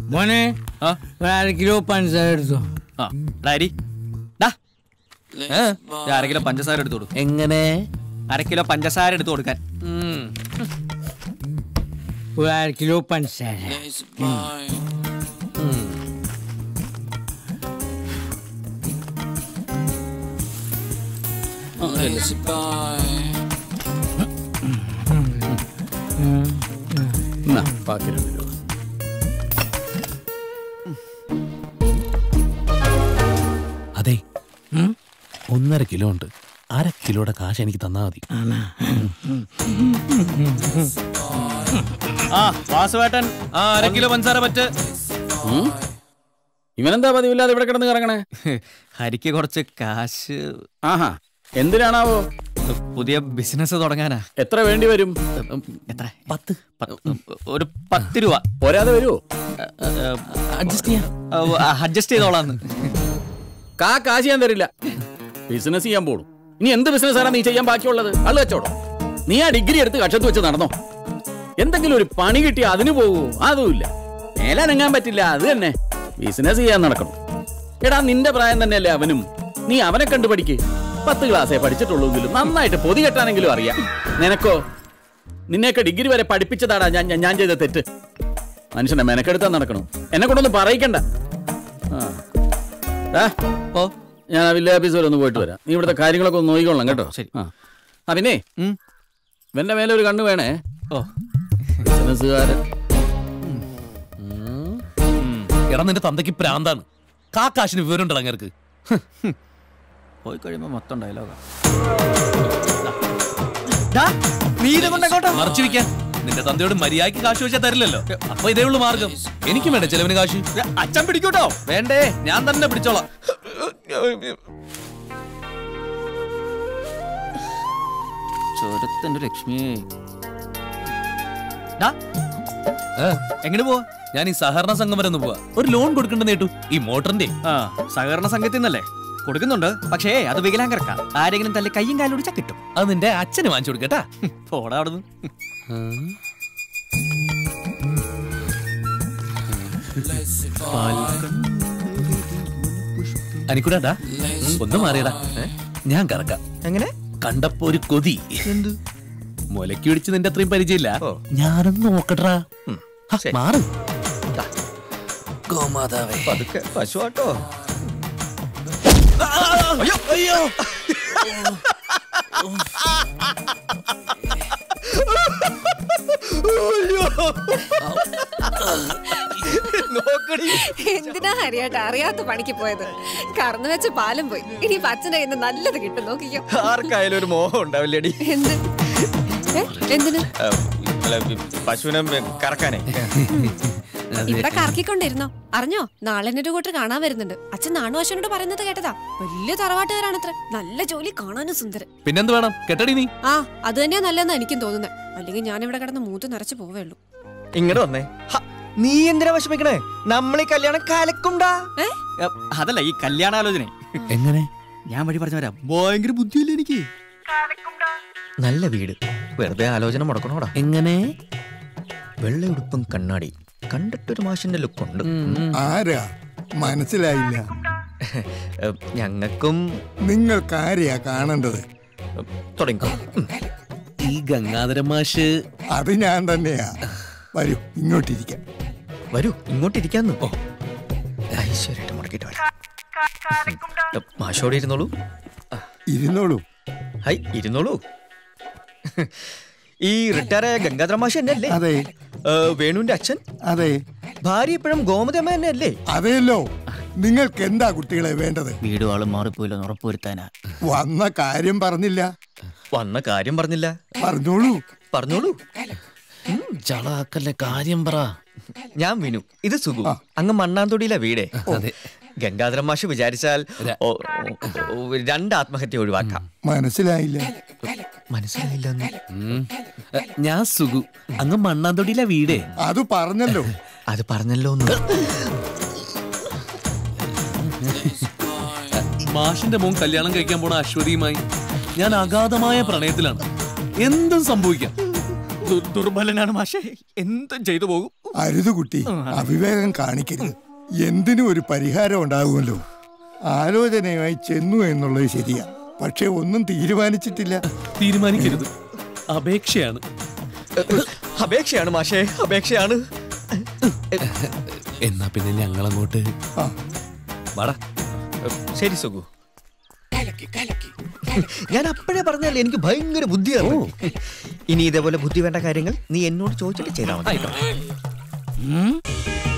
മോനെ 1/2 കിലോ പഞ്ചസാര എടുത്തോ. അര കിലോ പഞ്ചസാര എടുത്തു കൊടുക്കും. എങ്ങനെ? 1/2 കിലോ പഞ്ചസാര എടുത്തു കൊടുക്കാൻ. 1/2 കിലോ പഞ്ചസാര. അതെ, 1.5 കിലോ ഉണ്ട്. 1/2 കിലോയുടെ കാശ് എനിക്ക് തന്നാ മതി. വാസുവേട്ടൻ 1/2 കിലോ പഞ്ചസാര പറ്റ്. ഇവനെന്താ പതിവില്ലാതെ ഇവിടെ കിടന്ന് കറങ്ങണേ? ഹരിക്ക് കുറച്ച് കാശ്. ആഹാ, എന്തിനാണാവോ? പുതിയ ബിസിനസ് തുടങ്ങാനാ. എത്ര വേണ്ടി വരും? എത്ര? 10. ഒരു 10 രൂപ. പോരാതെ വരുമോ? അഡ്ജസ്റ്റ് ചെയ്തോളാന്ന്. കാശ് ഞാൻ തരില്ല. ബിസിനസ് ചെയ്യാൻ പോണു. ഇനി എന്ത് ബിസിനസ്സാണ് നീ ചെയ്യാൻ ബാക്കിയുള്ളത്? ആള് വെച്ചോടോ. നീ ആ ഡിഗ്രി എടുത്ത് കക്ഷത്ത് വെച്ച് നടന്നോ? എന്തെങ്കിലും ഒരു പണി കിട്ടിയാ അതിന് പോകൂ? അതുമില്ല. മേലനങ്ങാൻ പറ്റില്ല, അത് തന്നെ. ബിസിനസ് ചെയ്യാൻ നടക്കണം. എടാ, നിന്റെ പ്രായം തന്നെയല്ലേ അവനും. നീ അവനെ കണ്ടു പഠിക്ക്. 10 ക്ലാസ്സേ പഠിച്ചിട്ടുള്ളൂങ്കിലും നന്നായിട്ട് പൊതി കെട്ടാനെങ്കിലും അറിയാം. നിനക്കോ? നിന്നെയൊക്കെ ഡിഗ്രി വരെ പഠിപ്പിച്ചതാടാ ഞാൻ ചെയ്ത തെറ്റ്. മനുഷ്യനെ മെനക്കെടുത്താൻ നടക്കണം. എന്നെ കൊണ്ടൊന്നും പറയിക്കണ്ട. ഞാൻ ആ വില്ലേജ് ഓഫീസ് വരെ ഒന്ന് പോയിട്ട് വരാം. നീ ഇവിടുത്തെ കാര്യങ്ങളൊക്കെ ഒന്ന് നോക്കിക്കൊള്ളാം കേട്ടോ. ശരി. പിന്നെ ഇവന്റെ മേലെ ഒരു കണ്ണ് വേണേ. ബിസിനസ്സുകാരൻ. എടാ, നിന്റെ തന്തയ്ക്ക് പ്രാന്താണ്. കാശിന് വിവരം ഉണ്ട് അങ്ങേർക്ക്. പോയി കഴിയുമ്പോ മൊത്തം ഡയലോഗാ. മറച്ചിരിക്കാൻ നിന്റെ തന്തയോട് മര്യാദയ്ക്ക് കാശ് വെച്ചാൽ തരില്ലല്ലോ. അപ്പൊ ഇതേ ഉള്ളു മാർഗം. എനിക്കും വേണ്ട ചെലവിന് കാശ്. അച്ഛൻ പിടിക്കൂട്ടോ. വേണ്ടേ, ഞാൻ തന്നെ പിടിച്ചോളാം. ചോരത്തിന്റെ ലക്ഷ്മി. എങ്ങനെ പോവാ? ഞാൻ ഈ സഹകരണ സംഘം വരെ ഒന്ന് പോവാ. ഒരു ലോൺ കൊടുക്കണ്ടെന്ന് കേട്ടു. ഈ മോട്ടറിന്റെ. സഹകരണ സംഘത്തിൽ നിന്നല്ലേ? കൊടുക്കുന്നുണ്ട്. പക്ഷേ അത് വികലാംഗർക്ക. ആരെങ്കിലും തല്ലി കയ്യും കാലും ഒടിച്ചാ കിട്ടും. അത് നിന്റെ അച്ഛന് വാങ്ങിച്ചു കൊടുക്കട്ടാ. പോടാ അവിടുന്ന്. അനിക്കൂടാ, ഒന്ന് മാറിയടാ. ഞാൻ കറക്കാം. എങ്ങനെ? കണ്ടപ്പോ ഒരു കൊതി. എന്ത്? മുലക്കി പിടിച്ച് നിന്റെ അത്രയും പരിചയമില്ല. ഞാനൊന്ന് നോക്കട്ടാ. മാറ് ഗോമാതാവേ. പതുക്കെ പശുവാട്ടോ. അയ്യോ അയ്യോ. എന്തിനാ ഹരിയായിട്ട് അറിയാത്ത പണിക്ക് പോയത്? കറന്നു വെച്ച പാലും പോയി. ഇനി അച്ഛൻ്റെ കയ്യിൽ നിന്ന് നല്ലത് കിട്ടും. നോക്കിക്കോ. ആർക്കായാലും ഒരു മോഹം ഉണ്ടാവില്ലേടി? എന്തിന്? പശുവിനെ കറക്കാനേ. ഇവിടെ കറക്കിക്കൊണ്ടിരുന്നോ? അറിഞ്ഞോ, നാളെ എന്നെ ഒരു കൂട്ടർ കാണാൻ വരുന്നുണ്ട്. അച്ഛൻ നാണുവാശനോട് പറയുന്നത് കേട്ടതാ. വലിയ തറവാട്ടുകാരാണത്ര. നല്ല ജോലി, കാണാനും സുന്ദരൻ. പിന്നെന്ത് വേണം? കെട്ടടി നീ. അത് തന്നെയാ നല്ലതെന്നാ എനിക്കും തോന്നുന്നത്. അല്ലെങ്കിൽ ഞാൻ ഇവിടെ കിടന്ന് മൂത്ത് നിറച്ച് പോവേള്ളൂ. ഇങ്ങോട്ട് വന്നേ. നീ എന്തിനാ വിഷമിക്കണേ? നമ്മളീ കല്യാണം കലക്കുണ്ടാ. അതല്ല, ഈ കല്യാണാലോചന. എങ്ങനെ? ഞാൻ വഴി പറഞ്ഞു വരാം. ഭയങ്കര ബുദ്ധിയില്ല എനിക്ക്. നല്ല വീട്, വെറുതെ ആലോചന മുടക്കണോടാ. എങ്ങനെ? വെള്ളയുടുപ്പും കണ്ണാടി, കണ്ടിട്ടൊരു മാഷിന്റെ ലുക്കുണ്ട്. ആരാ? മനസ്സിലായില്ല. ഞങ്ങൾക്കും. നിങ്ങൾക്കാരെയാ കാണേണ്ടത്? തുടങ്ങിക്കോ. ഈ ഗംഗാധര മാഷ്. അത് ഞാൻ തന്നെയാ. വരൂ, ഇങ്ങോട്ടിരിക്കാം. വരൂ, ഇങ്ങോട്ടിരിക്കാന്ന്. ഐശ്വര്യമായിട്ട് മുടക്കിട്ട് വരാം. മാഷോടെ ഇരുന്നോളൂ. ഇരുന്നോളൂ. ഹൈ, ഇരുന്നോളൂ. ഈ റിട്ടയറായ ഗംഗാധര മാഷ് തന്നെ അല്ലേ? അതെ. വേണുവിന്റെ അച്ഛൻ? അതെ. ഭാര്യ ഇപ്പോഴും ഗോമതിയമ്മ തന്നെ അല്ലേ? അതെയല്ലോ. നിങ്ങൾക്ക് എന്താ കുട്ടികളെ വേണ്ടത്? വീടും ആളും മാറിപ്പോയില്ലെന്ന് ഉറപ്പുവരുത്താനാ. വന്ന കാര്യം പറഞ്ഞില്ല. വന്ന കാര്യം പറഞ്ഞില്ല. പറഞ്ഞോളൂ. പറഞ്ഞോളൂ. ചളാക്കല്ലേ, കാര്യം പറ. ഞാൻ വിനു, ഇത് സുഖു. അങ്ങ് മണ്ണാന്തൊടിയിലെ വീടേ. ഗംഗാധര മാഷ് വിചാരിച്ചാൽ 2 ആത്മഹത്യ ഒഴിവാക്കാം. മനസ്സിലായില്ല. മനസ്സിലായില്ലെന്ന്. ഞാൻ സുഖു, അങ്ങ് മണ്ണാന്തൊടിയിലെ വീടേ. അത് പറഞ്ഞല്ലോ. അത് പറഞ്ഞല്ലോ. മാഷിന്റെ മോൻ കല്യാണം കഴിക്കാൻ പോണ അശ്വതിയുമായി ഞാൻ അഗാധമായ പ്രണയത്തിലാണ്. എന്തും സംഭവിക്കാം. ദുർബലനാണ് മാഷേ, എന്തും ചെയ്തു പോകും. അരുത് കുട്ടി, അവിവേകം കാണിക്കരുത്. എന്തിനും ഒരു പരിഹാരം ഉണ്ടാകുമല്ലോ. ആലോചനയുമായി ചെന്നു എന്നുള്ളത് ശരിയാ, പക്ഷെ ഒന്നും തീരുമാനിച്ചിട്ടില്ല. തീരുമാനിക്കരുത്, അപേക്ഷയാണ്. അപേക്ഷയാണ് മാഷേ, അപേക്ഷയാണ്. എന്നാ പിന്നെ ഞങ്ങളങ്ങോട്ട് വാടാ. ശരി സുഖു, ഞാൻ അപ്പോഴേ പറഞ്ഞാൽ എനിക്ക് ഭയങ്കര ബുദ്ധിയാണ്. ഇനി ഇതേപോലെ ബുദ്ധി വേണ്ട കാര്യങ്ങൾ നീ എന്നോട് ചോദിച്ചിട്ട് ചെയ്താൽ മതി.